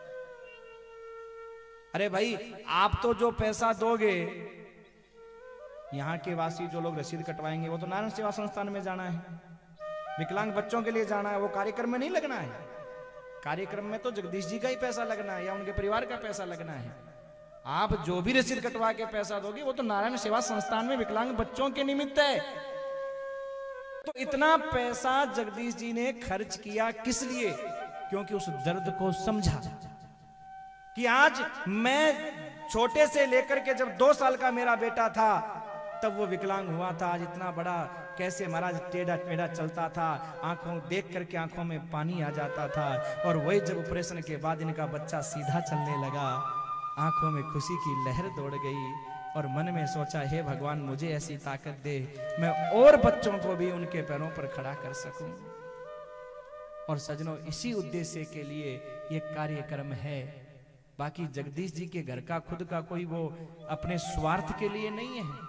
अरे भाई आप तो जो पैसा दोगे, यहाँ के वासी जो लोग रसीद कटवाएंगे वो तो नारायण सेवा संस्थान में जाना है, विकलांग बच्चों के लिए जाना है, वो कार्यक्रम में नहीं लगना है। कार्यक्रम में तो जगदीश जी का ही पैसा लगना है या उनके परिवार का पैसा लगना है। आप जो भी रसीद कटवा के पैसा दोगे वो तो नारायण सेवा संस्थान में विकलांग बच्चों के निमित्त है। तो इतना पैसा जगदीश जी ने खर्च किया किस लिए? क्योंकि उस दर्द को समझा कि आज मैं छोटे से लेकर के जब दो साल का मेरा बेटा था तब वो विकलांग हुआ था, आज इतना बड़ा कैसे महाराज टेढ़ा टेढ़ा चलता था, आंखों देख करके आंखों में पानी आ जाता था, और वही जब ऑपरेशन के बाद इनका बच्चा सीधा चलने लगा, आंखों में खुशी की लहर दौड़ गई, और मन में सोचा हे भगवान मुझे ऐसी ताकत दे, मैं और बच्चों को भी उनके पैरों पर खड़ा कर सकूं। और सजनों इसी उद्देश्य के लिए ये कार्यक्रम है। बाकी जगदीश जी के घर का खुद का कोई वो अपने स्वार्थ के लिए नहीं है,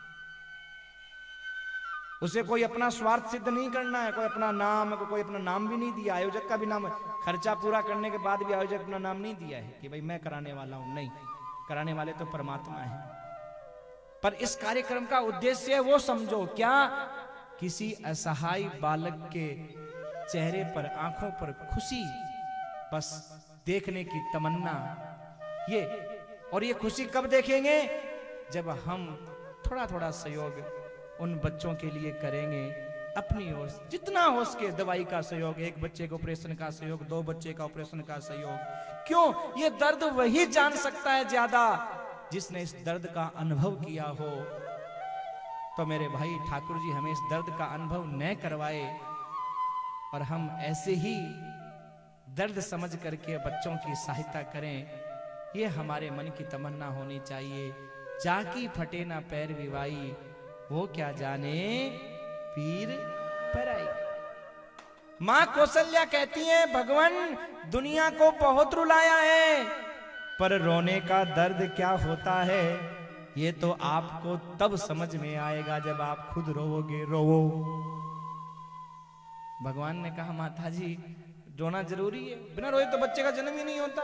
उसे कोई अपना स्वार्थ सिद्ध नहीं करना है, कोई अपना नाम, कोई अपना नाम भी नहीं दिया, आयोजक का भी नाम, खर्चा पूरा करने के बाद भी आयोजक अपना नाम नहीं दिया है कि भाई मैं कराने वाला हूं, नहीं, कराने वाले तो परमात्मा है। पर इस कार्यक्रम का उद्देश्य वो समझो, क्या किसी असहाय बालक के चेहरे पर, आंखों पर खुशी बस देखने की तमन्ना, ये, और ये खुशी कब देखेंगे? जब हम थोड़ा थोड़ा सहयोग उन बच्चों के लिए करेंगे, अपनी ओर जितना हो सके, दवाई का सहयोग, एक बच्चे के ऑपरेशन का सहयोग, दो बच्चे का ऑपरेशन का सहयोग। क्यों? ये दर्द वही जान सकता है ज्यादा जिसने इस दर्द का अनुभव किया हो। तो मेरे भाई ठाकुर जी हमें इस दर्द का अनुभव न करवाए, और हम ऐसे ही दर्द समझ करके बच्चों की सहायता करें, ये हमारे मन की तमन्ना होनी चाहिए। जाकी फटे ना पैर विवाई, वो क्या जाने पीर पराई। मां कौशल्या कहती है भगवान दुनिया को बहुत रुलाया है, पर रोने का दर्द क्या होता है ये तो आपको तब समझ में आएगा जब आप खुद रोओगे। रोवो। भगवान ने कहा माता जी रोना जरूरी है, बिना रोए तो बच्चे का जन्म ही नहीं होता।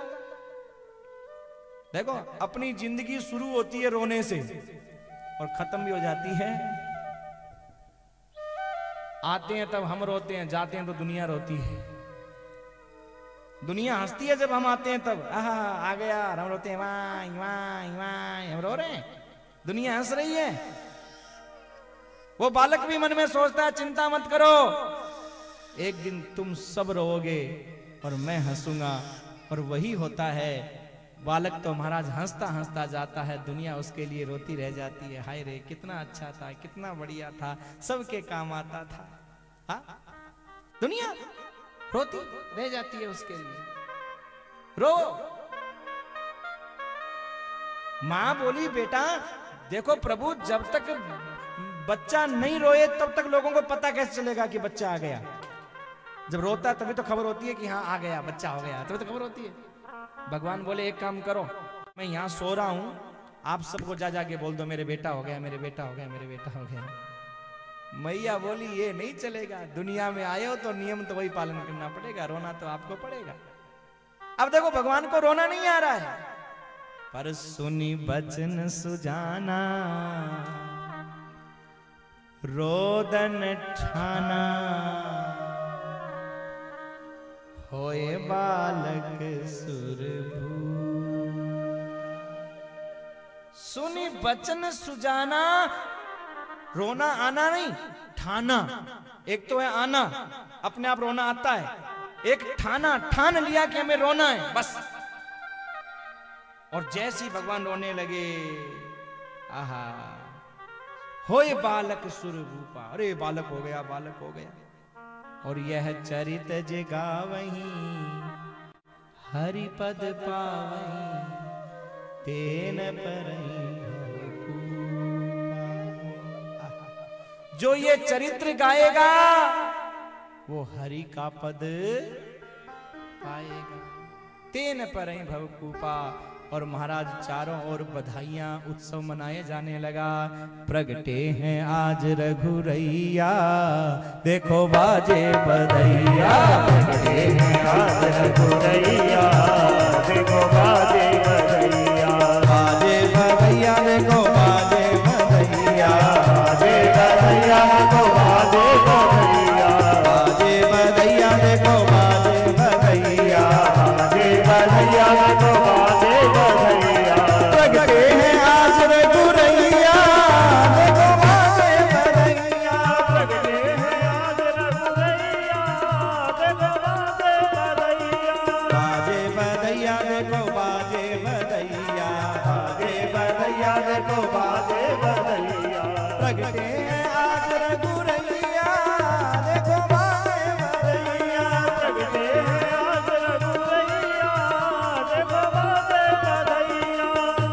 देखो अपनी जिंदगी शुरू होती है रोने से और खत्म भी हो जाती है। आते हैं तब हम रोते हैं, जाते हैं तो दुनिया रोती है। दुनिया हंसती है जब हम आते हैं तब, आहा आ गया, हम रोते हैं वाई वाई वाई, हम रो रहे हैं, दुनिया हंस रही है। वो बालक भी मन में सोचता है चिंता मत करो, एक दिन तुम सब रोओगे और मैं हंसूंगा। और वही होता है, बालक तो महाराज हंसता हंसता जाता है, दुनिया उसके लिए रोती रह जाती है। हाय रे कितना अच्छा था, कितना बढ़िया था, सबके काम आता था। हा? दुनिया रोती रह जाती है उसके लिए। रो। मां बोली बेटा देखो प्रभु, जब तक बच्चा नहीं रोए तब तक लोगों को पता कैसे चलेगा कि बच्चा आ गया। जब रोता है तभी तो खबर होती है कि हाँ आ गया, बच्चा हो गया, तभी तो खबर होती है। भगवान बोले एक काम करो, मैं यहां सो रहा हूं, आप सबको जा जाके बोल दो मेरे बेटा हो गया, मेरे बेटा हो गया, मेरे बेटा हो गया। मैया बोली ये नहीं चलेगा, दुनिया में आए हो तो नियम तो वही पालन करना पड़ेगा, रोना तो आपको पड़ेगा। अब देखो भगवान को रोना नहीं आ रहा है, पर सुनी बचन सुजाना रोदन ठाना, होए बालक सुरभू। सुनी बचन सुजाना, रोना आना नहीं, ठाना। एक तो है आना, अपने आप रोना आता है, एक ठाना, ठान लिया कि हमें रोना है बस। और जैसे ही भगवान रोने लगे, आहा होए बालक सुरभूपा, अरे बालक हो गया, बालक हो गया। और यह चरित जगावहीं हरि पद पावहीं, तेन परहीं जो ये चरित्र गाएगा वो हरि का पद पाएगा, तेन परहीं भवकूपा। और महाराज चारों ओर बधाइयां, उत्सव मनाए जाने लगा। प्रगटे हैं आज रघुरैया, देखो बाजे बधैया। प्रगटे हैं आज रघुरैया, देखो बाजे बधैया। बाजे बधैया देखो बाजे बधैया, बाजे बधैया देखो बाजे बधैया। बाजे बधैया देखो बाजे बधैया, बाजे बधैया देखो बाजे बधैया। प्रगटे हैं आज रघुरैया, देखो बाजे बधैया। प्रगटे हैं आज रघुरैया, देखो बाजे बधैया। बाजे बधैया देखो बाजे बधैया, बाजे बधैया देखो बाजे बधैया। प्रगटे हैं आज रघुरैया, देखो बाजे बधैया। प्रगटे हैं आज रघुरैया, देखो बाजे बधैया।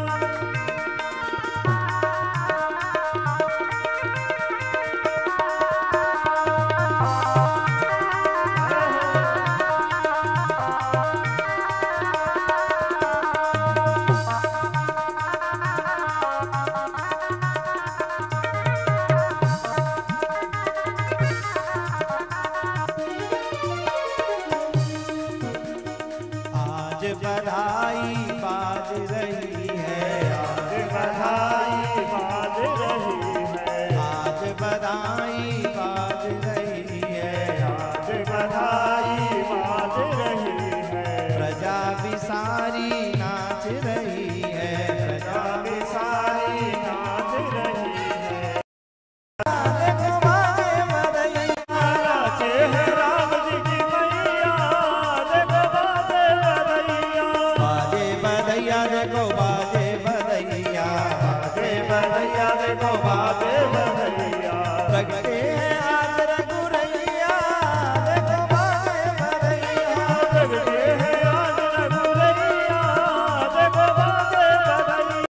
आज बधाई बाज रही है, आज बधाई बाज रही है। आज बधाई बाज रही है, आज बधाई बाज रही है। प्रजा भी सारी नाच रही है, प्रजा भी सारी नाच रही है। देखो बाजे बधैया, नाचे हैं राम जी की मैया, देखो बाजे बधैया। बाजे बधैया देखो बाजे बधैया, बाजे बधैया देखो बाजे बधैया। प्रगटे